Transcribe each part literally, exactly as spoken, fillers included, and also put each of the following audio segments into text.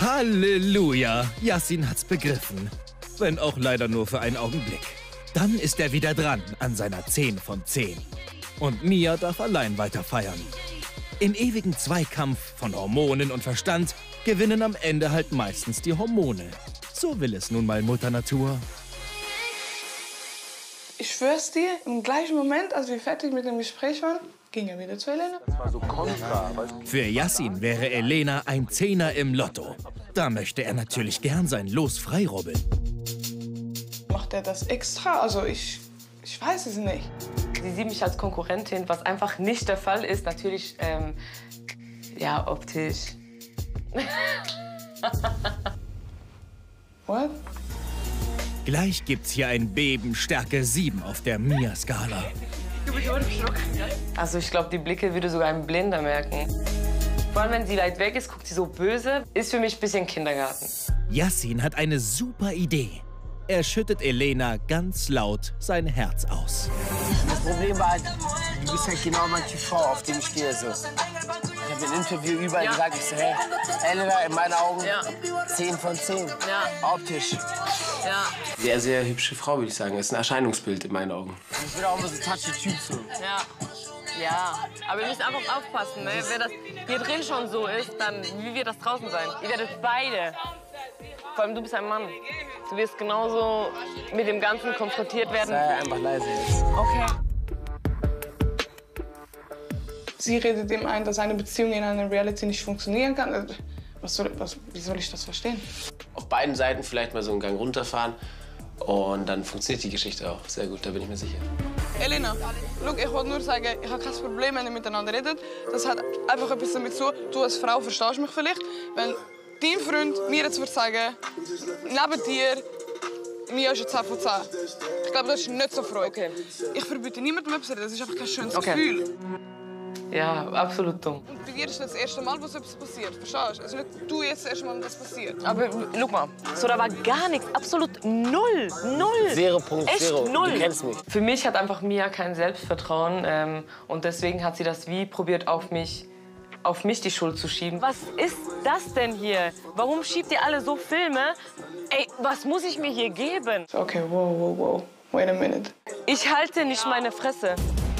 Halleluja! Yassin hat's begriffen. Wenn auch leider nur für einen Augenblick. Dann ist er wieder dran an seiner zehn von zehn. Und Mia darf allein weiter feiern. Im ewigen Zweikampf von Hormonen und Verstand gewinnen am Ende halt meistens die Hormone. So will es nun mal Mutter Natur. Ich schwör's dir, im gleichen Moment, als wir fertig mit dem Gespräch waren, ging er wieder zu Elena. Das war so kontra. Für Yassin wäre Elena ein Zehner im Lotto. Da möchte er natürlich gern sein Los freirubbeln. Macht er das extra? Also ich, ich weiß es nicht. Sie sieht mich als Konkurrentin, was einfach nicht der Fall ist. Natürlich, ähm, ja, optisch. What? Gleich gibt's hier ein Beben Stärke sieben auf der Mia-Skala. Also ich glaube, die Blicke würde sogar ein Blinder merken. Vor allem, wenn sie weit weg ist, guckt sie so böse. Ist für mich ein bisschen Kindergarten. Yassin hat eine super Idee. Er schüttet Elena ganz laut sein Herz aus. Das Problem war halt, du bist halt genau mein Typ Frau, auf den ich stehe. So. Ich habe im Interview überall Ja. gesagt, ich so, hey, Elena, in meinen Augen Ja. zehn von zehn. Ja. Optisch. Ja, Sehr, sehr hübsche Frau, würde ich sagen. Das ist ein Erscheinungsbild in meinen Augen. Ich bin auch immer so ein touchy Typ. So. ja. Ja, aber wir müssen einfach aufpassen, ne? Wenn das hier drin schon so ist, dann wie wird das draußen sein? Ihr werdet beide. Vor allem du bist ein Mann. Du wirst genauso mit dem Ganzen konfrontiert werden. Sei einfach leise jetzt. Okay. Sie redet ihm ein, dass eine Beziehung in einer Reality nicht funktionieren kann. Was soll, was, wie soll ich das verstehen? Auf beiden Seiten vielleicht mal so einen Gang runterfahren. Und dann funktioniert die Geschichte auch sehr gut, da bin ich mir sicher. Elena, look, ich wollte nur sagen, ich habe kein Problem, wenn ihr miteinander redet. Das hat einfach etwas damit zu tun, du als Frau verstehst mich vielleicht. Wenn dein Freund mir jetzt würde sagen, neben dir, Mia ist zehn von zehn. Ich glaube, das ist nicht so freudig. Okay. Ich verbiete niemandem etwas, das ist einfach kein schönes Okay. Gefühl. Ja, absolut dumm. Und bei dir ist das, das erste Mal, wo so etwas passiert, verstehst du? Also nicht du jetzt das erste Mal, wo das passiert. Aber guck mal, so da war gar nichts, absolut null, null. Zero Punkt Echt zero. null. Du kennst mich. Für mich hat einfach Mia kein Selbstvertrauen ähm, und deswegen hat sie das wie probiert auf mich, auf mich die Schuld zu schieben. Was ist das denn hier? Warum schiebt ihr alle so Filme? Ey, was muss ich mir hier geben? Okay, wow, wow, wow. Wait a minute. Ich halte nicht meine Fresse.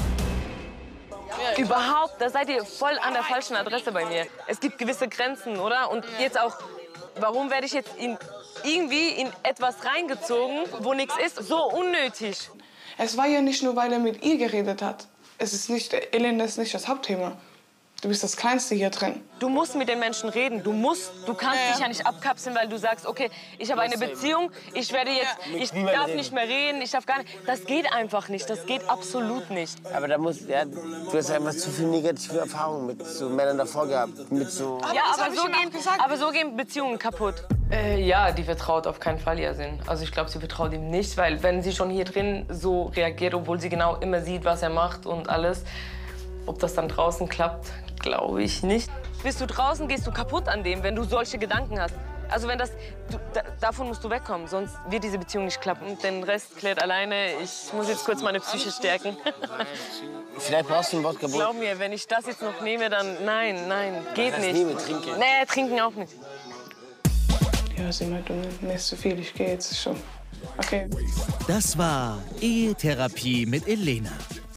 Überhaupt, da seid ihr voll an der falschen Adresse bei mir. Es gibt gewisse Grenzen, oder? Und jetzt auch, warum werde ich jetzt in, irgendwie in etwas reingezogen, wo nichts ist? So unnötig. Es war ja nicht nur, weil er mit ihr geredet hat. Es ist nicht, Elena ist nicht das Hauptthema. Du bist das Kleinste hier drin. Du musst mit den Menschen reden. Du musst, du kannst Ja, ja. dich ja nicht abkapseln, weil du sagst, okay, ich habe eine Beziehung, ich werde jetzt, ich niemandem darf reden. nicht mehr reden, ich darf gar nicht. Das geht einfach nicht. Das geht absolut nicht. Aber da muss, ja, du hast einfach zu viel negative Erfahrungen mit so Männern davor gehabt. Mit so Aber Ja, das hab aber ich so, ihm auch gehen, gesagt. aber so gehen Beziehungen kaputt. Äh, ja, die vertraut auf keinen Fall Yassin. Also ich glaube, sie vertraut ihm nicht, weil wenn sie schon hier drin so reagiert, obwohl sie genau immer sieht, was er macht und alles, ob das dann draußen klappt, glaube ich nicht. Bist du draußen, gehst du kaputt an dem, wenn du solche Gedanken hast. Also wenn das, du, da, davon musst du wegkommen, sonst wird diese Beziehung nicht klappen. Den Rest klärt alleine. Ich muss jetzt kurz meine Psyche stärken. Vielleicht brauchst du ein Wodka Bull. Glaub mir, wenn ich das jetzt noch nehme, dann nein, nein, geht Das heißt, nicht. nehme, trinke. Nee, trinken auch nicht. Ja, sieh mal, du nimmst zu viel, ich gehe jetzt schon. Okay. Das war Ehetherapie mit Elena.